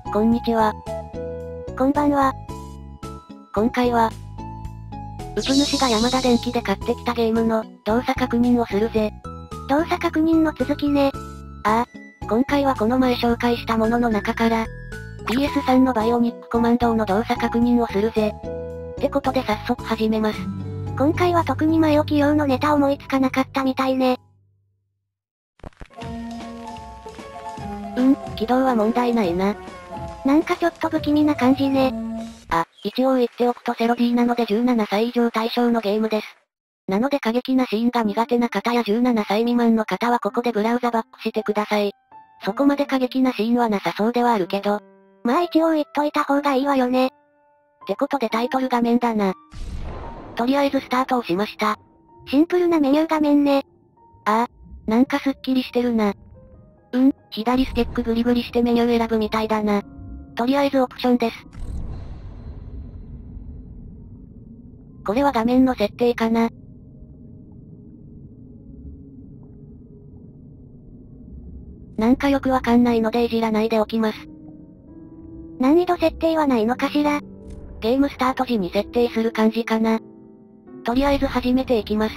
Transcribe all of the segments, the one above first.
こんにちは。 こんばんは。 今回は、ウプ主がヤマダ電機で買ってきたゲームの動作確認をするぜ。 動作確認の続きね。 ああ、今回はこの前紹介したものの中から、PS3 のバイオニックコマンドの動作確認をするぜ。ってことで早速始めます。 今回は特に前置き用のネタ思いつかなかったみたいね。 起動は問題ないな。 なんかちょっと不気味な感じね。 あ、一応言っておくとセロ D なので17歳以上対象のゲームです。なので過激なシーンが苦手な方や17歳未満の方はここでブラウザバックしてください。そこまで過激なシーンはなさそうではあるけど。 まあ一応言っといた方がいいわよね。 ってことでタイトル画面だな。とりあえずスタートをしました。 シンプルなメニュー画面ね。 ああ、なんかスッキリしてるな。左スティックグリグリしてメニュー選ぶみたいだな。とりあえずオプションです。これは画面の設定かな。なんかよくわかんないのでいじらないでおきます。 難易度設定はないのかしら。 ゲームスタート時に設定する感じかな。とりあえず始めていきます。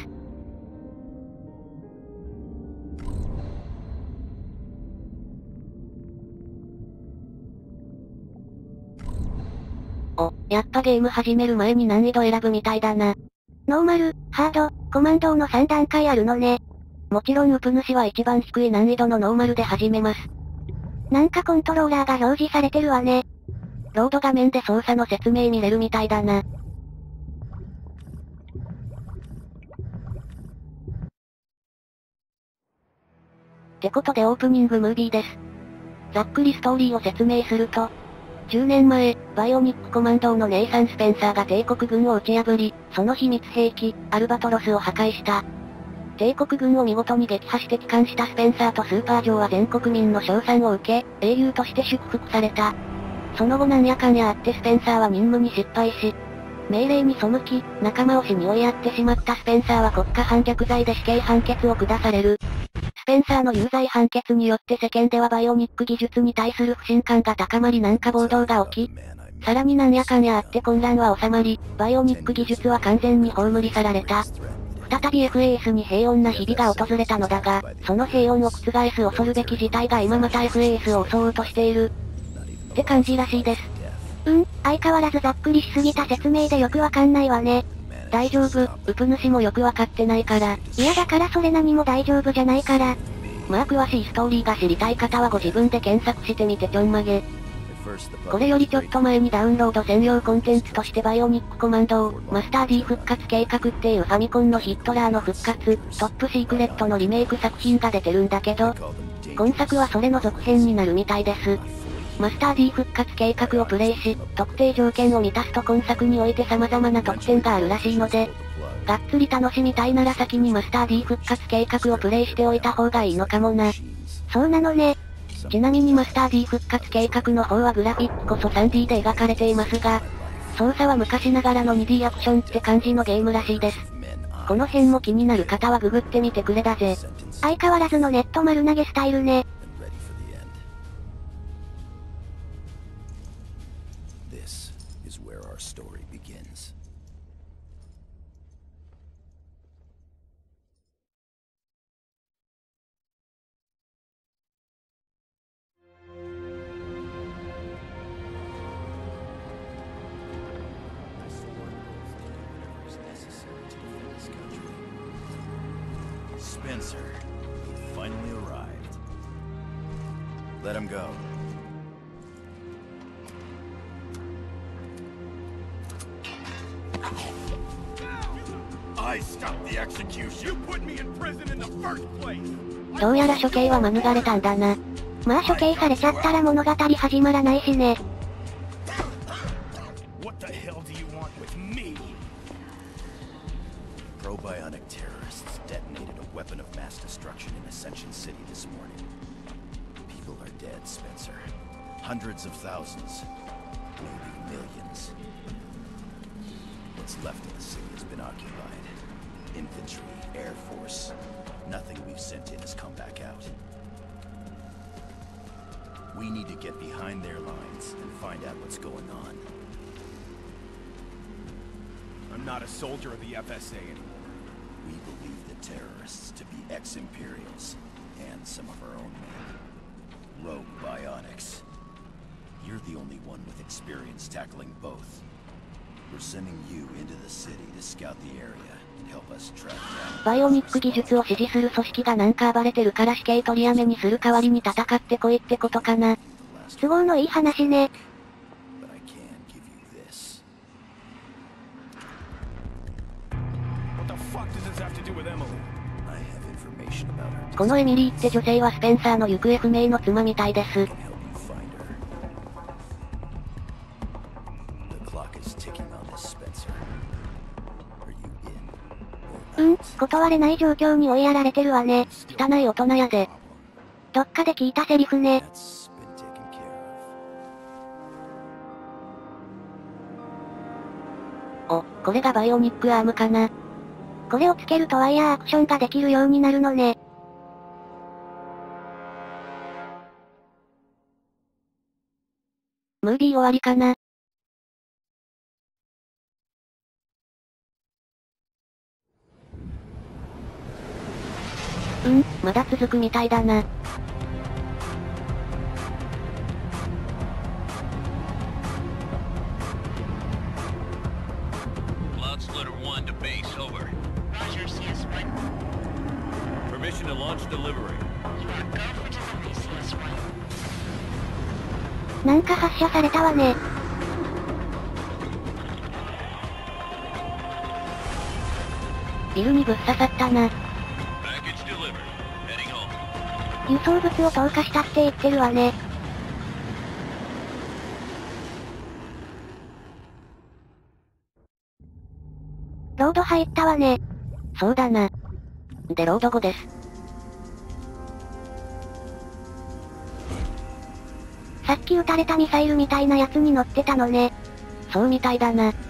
やっぱゲーム始める前に難易度選ぶみたいだな。 ノーマル、ハード、コマンドの3段階あるのね。 もちろんウプ主は一番低い難易度のノーマルで始めます。 なんかコントローラーが表示されてるわね。 ロード画面で操作の説明見れるみたいだな。ってことでオープニングムービーです。ざっくりストーリーを説明すると、10年前、バイオニックコマンドのネイサン・スペンサーが帝国軍を打ち破り、その秘密兵器、アルバトロスを破壊した。帝国軍を見事に撃破して帰還したスペンサーとスーパージョーは全国民の称賛を受け、英雄として祝福された。その後なんやかんやあってスペンサーは任務に失敗し、命令に背き、仲間を死に追いやってしまったスペンサーは国家反逆罪で死刑判決を下される。スペンサーの有罪判決によって世間ではバイオニック技術に対する不信感が高まりなんか暴動が起き、さらになんやかんやあって混乱は収まり、バイオニック技術は完全に葬り去られた。再び FAS に平穏な日々が訪れたのだが、その平穏を覆す恐るべき事態が今また FAS を襲おうとしている。って感じらしいです。 相変わらずざっくりしすぎた説明でよくわかんないわね。 大丈夫、ウプ主もよくわかってないから。 いやだからそれ何も大丈夫じゃないから。 まあ詳しいストーリーが知りたい方はご自分で検索してみてちょんまげ。これよりちょっと前にダウンロード専用コンテンツとしてバイオニックコマンドを、マスター D 復活計画っていうファミコンのヒットラーの復活、トップシークレットのリメイク作品が出てるんだけど、今作はそれの続編になるみたいです。マスター D 復活計画をプレイし、特定条件を満たすと今作において様々な特典があるらしいので、がっつり楽しみたいなら先にマスター D 復活計画をプレイしておいた方がいいのかもな。 そうなのね。 ちなみにマスター D 復活計画の方はグラフィックこそ 3D で描かれていますが、操作は昔ながらの 2D アクションって感じのゲームらしいです。この辺も気になる方はググってみてくれだぜ。 相変わらずのネット丸投げスタイルね。 Spencer, you finally arrived. Let him go. I stopped the execution. You put me in prison in the first place. どうやら処刑は免れたんだな。 まあ処刑されちゃったら物語始まらないしね。 What the hell do you want with me? Probionic terrorists detonated a weapon of mass destruction in Ascension City this morning. People are dead, Spencer. Hundreds of thousands. Maybe millions. What's left of the city has been occupied. Infantry, Air Force. Nothing we've sent in has come back out. We need to get behind their lines streets and find out what's going on. I'm not a soldier of the FSA anymore. We believe the terrorists to be ex-Imperials, and some of our own men. Rogue Bionics. You're the only one with experience tackling both. We're sending you into the city to scout the area and help us track down... バイオニック技術を支持する組織がなんか暴れてるから死刑取りやめにする代わりに戦ってこいってことかな。 都合のいい話ね。 But I can give you this. What the fuck does this have to do with Emily? I have information about her. このエミリーって女性はスペンサーの行方不明の妻みたいです。 I can help you find her. The clock is ticking on this, Spencer. Are you in? 断れない状況に追いやられてるわね。 汚い大人やで。 どっかで聞いたセリフね。 That's been taken care of. お、これがバイオニックアームかな。 これをつけるとワイヤーアクションができるようになるのね。 ムービー終わりかな。まだ続くみたいだな。 Cloud Splitter 1 to base, over. Roger, CS1. Permission to launch delivery. You are go for delivery, CS1. なんか発射されたわね。 ビルにぶっ刺さったな。 Package delivered. Heading home. 輸送物を投下したって言ってるわね。ロード入ったわね。 そうだな。でロード後です。 さっき撃たれたミサイルみたいなやつに乗ってたのね。 そうみたいだな。 Now,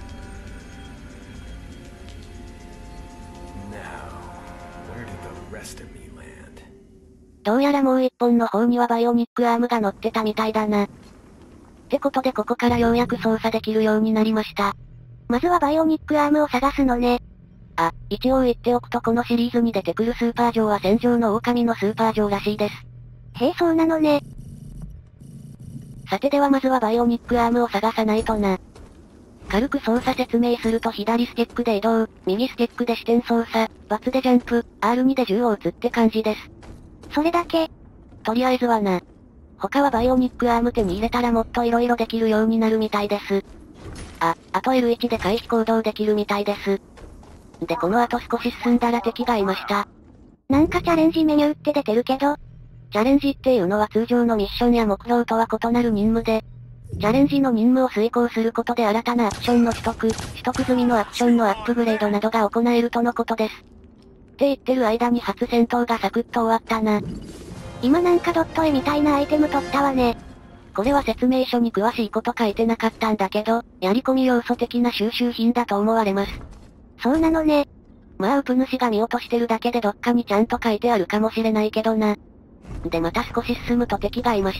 where did the rest of me land? どうやらもう一本の方にはバイオニックアームが乗ってたみたいだな。ってことでここからようやく操作できるようになりました。 まずはバイオニックアームを探すのね。 あ、一応言っておくとこのシリーズに出てくるスーパージョーは戦場の狼のスーパージョーらしいです。 へえ、そうなのね。 さてではまずはバイオニックアームを探さないとな。軽く操作説明すると左スティックで移動、右スティックで視点操作、バツでジャンプ、R2 で銃を撃つって感じです。 それだけ。 とりあえずはな。他はバイオニックアーム手に入れたらもっと色々できるようになるみたいです。あと L1 で回避行動できるみたいです。でこの後少し進んだら敵がいました。 なんかチャレンジメニューって出てるけど、 チャレンジっていうのは通常のミッションや目標とは異なる任務で、チャレンジの任務を遂行することで新たなアクションの取得済みのアクションのアップグレードなどが行えるとのことです。って言ってる間に初戦闘がサクッと終わったな。 今なんかドット絵みたいなアイテム取ったわね。 これは説明書に詳しいこと書いてなかったんだけど、やり込み要素的な収集品だと思われます。 そうなのね。 まあウプ主が見落としてるだけでどっかにちゃんと書いてあるかもしれないけどな。でまた少し進むと敵がいました。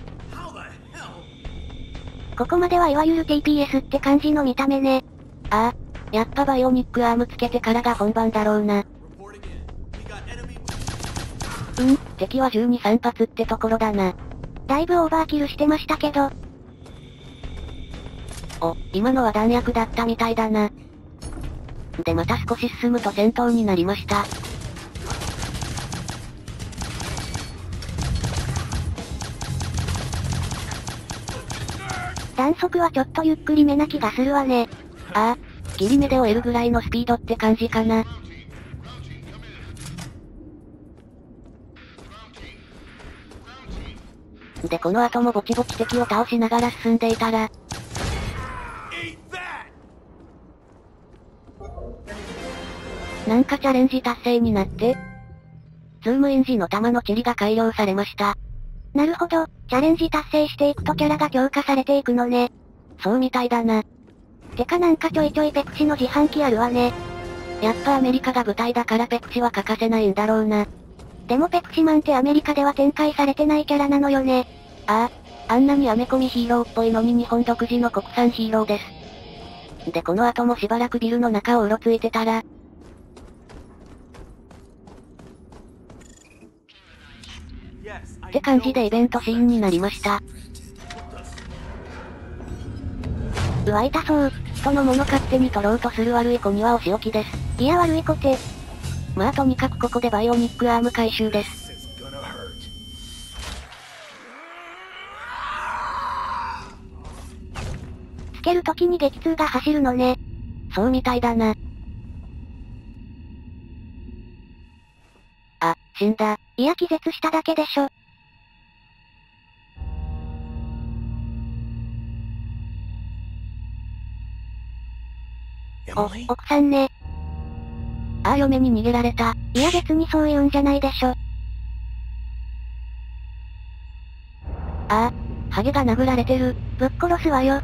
ここまではいわゆる TPS って感じの見た目ね。 ああ、やっぱバイオニックアームつけてからが本番だろうな。敵は12、3発ってところだな。 だいぶオーバーキルしてましたけど。 お、今のは弾薬だったみたいだな。でまた少し進むと戦闘になりました。 弾速はちょっとゆっくりめな気がするわね。 ああ、切り目で終えるぐらいのスピードって感じかな。でこの後もぼちぼち敵を倒しながら進んでいたら、なんかチャレンジ達成になって、ズームイン時の弾の塵が改良されました。 なるほど、チャレンジ達成していくとキャラが強化されていくのね。 そうみたいだな。 てかなんかちょいちょいペプシの自販機あるわね。 やっぱアメリカが舞台だからペプシは欠かせないんだろうな。 でもペプシマンってアメリカでは展開されてないキャラなのよね。 ああ、 あんなにアメコミヒーローっぽいのに日本独自の国産ヒーローです。でこの後もしばらくビルの中をうろついてたら、って感じでイベントシーンになりました。うわ痛そう。人のもの勝手に取ろうとする悪い子にはお仕置きです。 いや悪い子って。 まあとにかくここでバイオニックアーム回収です。 つけるときに激痛が走るのね。 そうみたいだな。あ、死んだ。 いや気絶しただけでしょ。奥さんね。 ああ嫁に逃げられた。 いや別にそういうんじゃないでしょ。 ああ、ハゲが殴られてる。 ぶっ殺すわよ。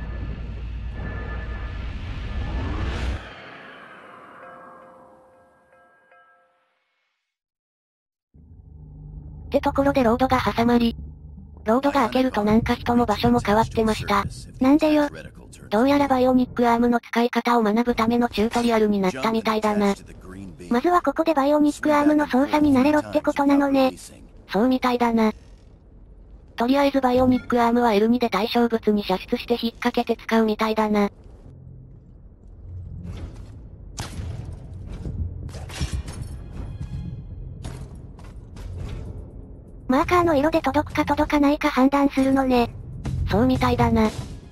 ってところでロードが挟まり、ロードが開けるとなんか人も場所も変わってました。 なんでよ。 どうやらバイオニックアームの使い方を学ぶためのチュートリアルになったみたいだな。 まずはここでバイオニックアームの操作に慣れろってことなのね。 そうみたいだな。とりあえずバイオニックアームは L2 で対象物に射出して引っ掛けて使うみたいだな。 マーカーの色で届くか届かないか判断するのね。 そうみたいだな。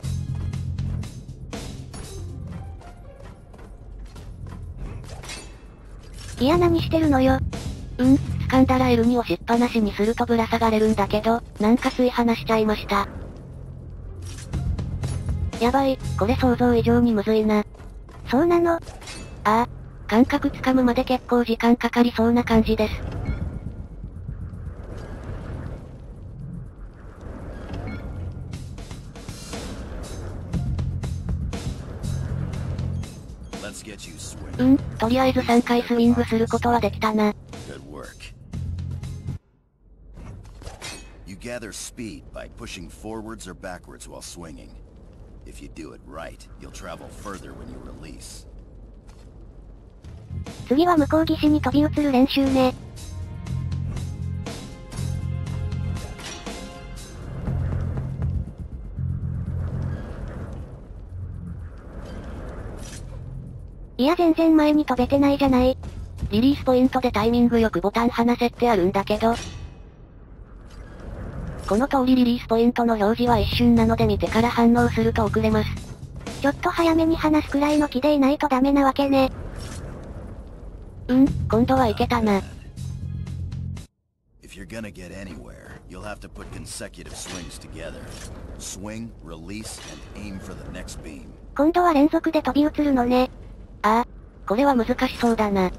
いや何してるのよ。 掴んだら L2 をしっぱなしにするとぶら下がれるんだけど、なんかつい離しちゃいました。やばい、これ想像以上にむずいな。 そうなの？ ああ、感覚つかむまで結構時間かかりそうな感じです。とりあえず3回スイングすることはできたな。 You gather speed by pushing forwards or backwards while swinging. If you do it right, you'll travel further when you release. 次は向こう岸に飛び移る練習ね。いや全然前に飛べてないじゃない。 リリースポイントでタイミングよくボタン離せってあるんだけど、この通りリリースポイントの表示は一瞬なので見てから反応すると遅れます。 ちょっと早めに離すくらいの気でいないとダメなわけね。 今度はいけたな。 If you're gonna get anywhere, you'll have to put consecutive swings together. Swing, release, and aim for the next beam. 今度は連続で飛び移るのね。 ああ、これは難しそうだな。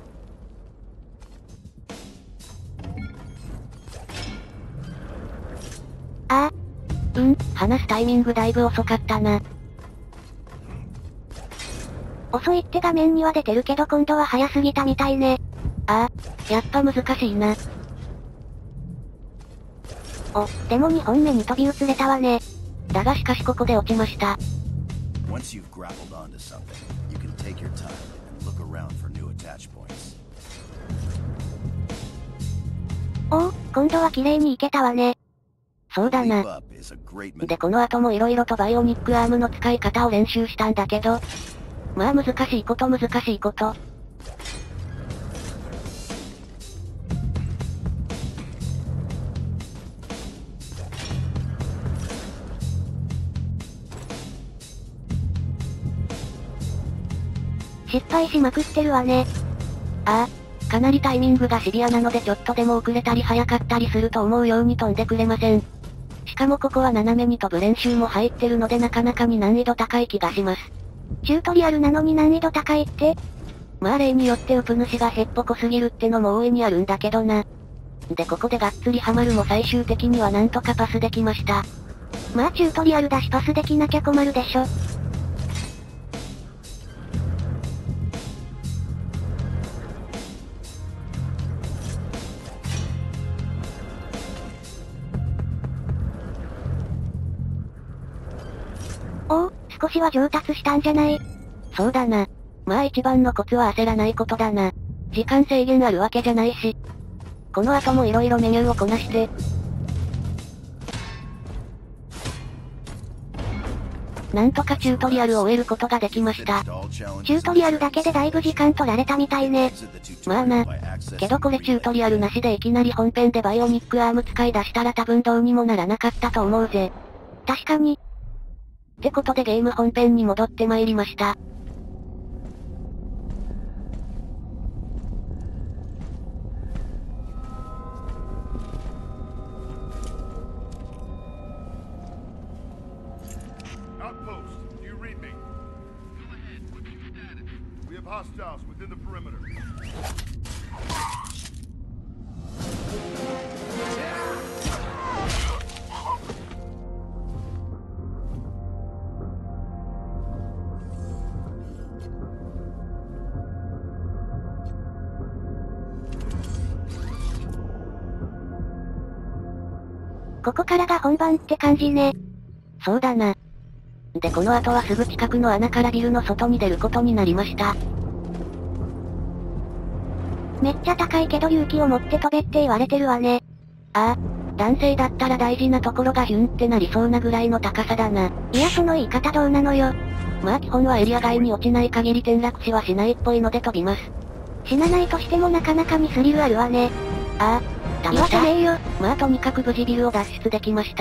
ああ。 離すタイミングだいぶ遅かったな。 遅いって画面には出てるけど今度は早すぎたみたいね。 ああ、やっぱ難しいな。 でも2本目に飛び移れたわね。 だがしかしここで落ちました。 Once you've grappled onto something, you can take your time and look around for new attach points. 今度は綺麗にいけたわね。 そうだな。でこの後も色々とバイオニックアームの使い方を練習したんだけど、まあ難しいこと。 失敗しまくってるわね。 ああ、かなりタイミングがシビアなのでちょっとでも遅れたり早かったりすると思うように飛んでくれません。しかもここは斜めに飛ぶ練習も入ってるのでなかなかに難易度高い気がします。 チュートリアルなのに難易度高いって？ まあ例によってウプ主がへっぽこすぎるってのも大いにあるんだけどな。でここでがっつりハマるも最終的にはなんとかパスできました。 まあチュートリアルだしパスできなきゃ困るでしょ。 おお、少しは上達したんじゃない？ そうだな。まあ一番のコツは焦らないことだな。時間制限あるわけじゃないし。この後も色々メニューをこなして。なんとかチュートリアルを終えることができました。 チュートリアルだけでだいぶ時間取られたみたいね。 まあな。けどこれチュートリアルなしでいきなり本編でバイオニックアーム使い出したら多分どうにもならなかったと思うぜ。 確かに。 ってことでゲーム本編に戻って参りました。 Outpost, do you read me? Go ahead, what's your status? We have hostiles within the perimeter. ここからが本番って感じね。 そうだな。でこの後はすぐ近くの穴からビルの外に出ることになりました。 めっちゃ高いけど勇気を持って飛べって言われてるわね。 ああ、男性だったら大事なところがヒュンってなりそうなぐらいの高さだな。 いやその言い方どうなのよ。 まあ基本はエリア外に落ちない限り転落死はしないっぽいので飛びます。 死なないとしてもなかなかにスリルあるわね。 ああ、 言わせねえよ。 まあとにかく無事ビルを脱出できました。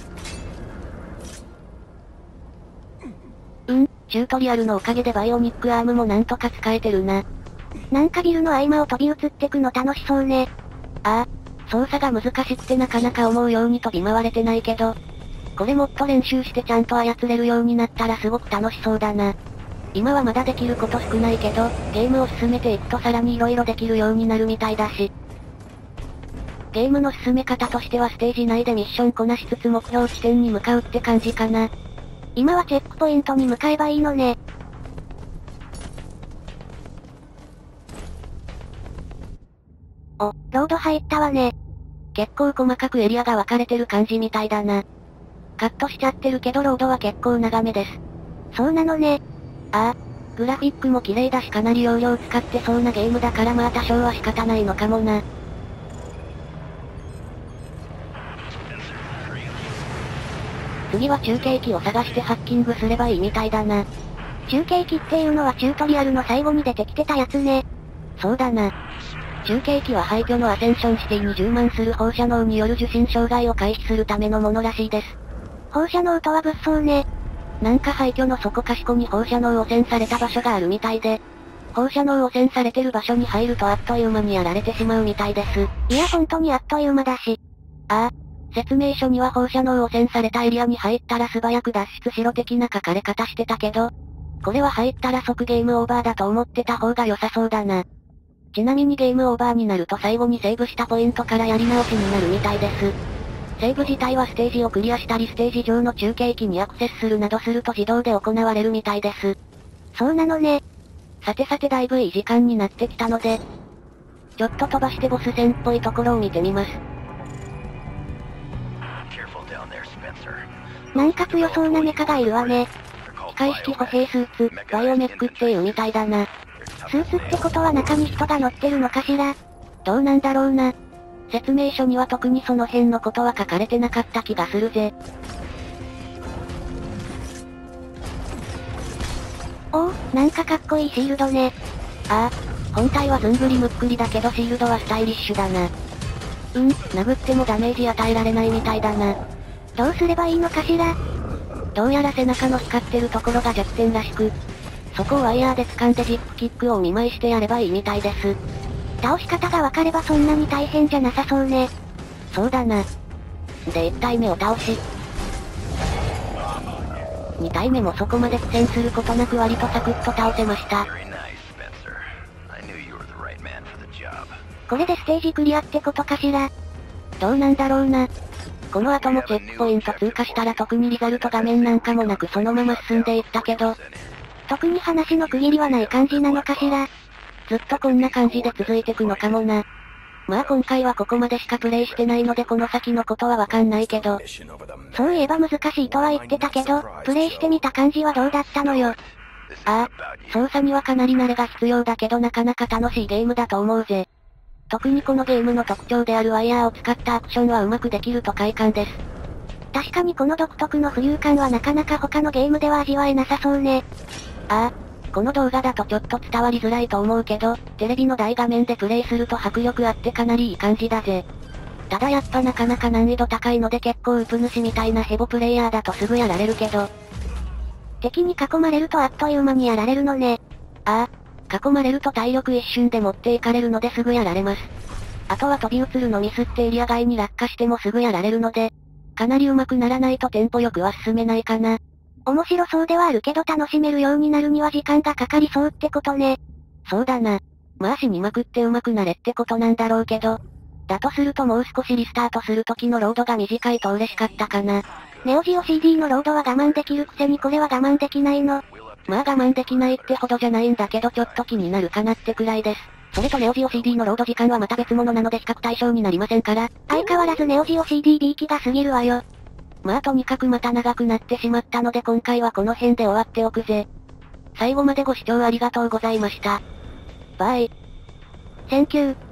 チュートリアルのおかげでバイオニックアームもなんとか使えてるな。 なんかビルの合間を飛び移ってくの楽しそうね。 ああ、操作が難しくてなかなか思うように飛び回れてないけど、これもっと練習してちゃんと操れるようになったらすごく楽しそうだな。今はまだできること少ないけど、ゲームを進めていくとさらに色々できるようになるみたいだし。ゲームの進め方としてはステージ内でミッションこなしつつ目標地点に向かうって感じかな。 今はチェックポイントに向かえばいいのね。お、ロード入ったわね。 結構細かくエリアが分かれてる感じみたいだな。カットしちゃってるけどロードは結構長めです。 そうなのね。 ああ、グラフィックも綺麗だしかなり容量使ってそうなゲームだからまあ多少は仕方ないのかもな。次は中継機を探してハッキングすればいいみたいだな。 中継機っていうのはチュートリアルの最後に出てきてたやつね。 そうだな。中継機は廃墟のアセンションシティに充満する放射能による受信障害を回避するためのものらしいです。 放射能とは物騒ね。 なんか廃墟の底かしこに放射能汚染された場所があるみたいで、放射能汚染されてる場所に入るとあっという間にやられてしまうみたいです。 いや本当にあっという間だし。 ああ、説明書には放射能汚染されたエリアに入ったら素早く脱出しろ的な書かれ方してたけど、これは入ったら即ゲームオーバーだと思ってた方が良さそうだな。ちなみにゲームオーバーになると最後にセーブしたポイントからやり直しになるみたいです。セーブ自体はステージをクリアしたりステージ上の中継機にアクセスするなどすると自動で行われるみたいです。 そうなのね。 さてさてだいぶいい時間になってきたので、ちょっと飛ばしてボス戦っぽいところを見てみます。 なんか強そうなメカがいるわね。 機械式歩兵スーツ、バイオメックっていうみたいだな。 スーツってことは中に人が乗ってるのかしら？ どうなんだろうな。説明書には特にその辺のことは書かれてなかった気がするぜ。 おお、なんかかっこいいシールドね。 ああ、本体はずんぐりむっくりだけどシールドはスタイリッシュだな。殴ってもダメージ与えられないみたいだな。 どうすればいいのかしら？ どうやら背中の光ってるところが弱点らしく、そこをワイヤーで掴んでジップキックをお見舞いしてやればいいみたいです。 倒し方がわかればそんなに大変じゃなさそうね。 そうだな。で1体目を倒し、2体目もそこまで苦戦することなく割とサクッと倒せました。 これでステージクリアってことかしら？ どうなんだろうな。この後もチェックポイント通過したら特にリザルト画面なんかもなくそのまま進んでいったけど、 特に話の区切りはない感じなのかしら？ ずっとこんな感じで続いてくのかもな。 まあ今回はここまでしかプレイしてないのでこの先のことはわかんないけど。 そういえば難しいとは言ってたけど、プレイしてみた感じはどうだったのよ。 ああ、操作にはかなり慣れが必要だけどなかなか楽しいゲームだと思うぜ。特にこのゲームの特徴であるワイヤーを使ったアクションはうまくできると快感です。 確かにこの独特の浮遊感はなかなか他のゲームでは味わえなさそうね。 ああ、この動画だとちょっと伝わりづらいと思うけど、テレビの大画面でプレイすると迫力あってかなりいい感じだぜ。ただやっぱなかなか難易度高いので結構ウプ主みたいなヘボプレイヤーだとすぐやられるけど。 敵に囲まれるとあっという間にやられるのね。 ああ、囲まれると体力一瞬で持っていかれるのですぐやられます。あとは飛び移るのミスってエリア外に落下してもすぐやられるので、かなり上手くならないとテンポよくは進めないかな。 面白そうではあるけど楽しめるようになるには時間がかかりそうってことね。 そうだな。まあ死にまくって上手くなれってことなんだろうけど。だとするともう少しリスタートする時のロードが短いと嬉しかったかな。 ネオジオ CD のロードは我慢できるくせにこれは我慢できないの。 まあ我慢できないってほどじゃないんだけどちょっと気になるかなってくらいです。それとネオジオ CD のロード時間はまた別物なので比較対象になりませんから。 相変わらずネオジオ CD びいきが過ぎるわよ。 まあとにかくまた長くなってしまったので今回はこの辺で終わっておくぜ。最後までご視聴ありがとうございました。バイ。 センキュー。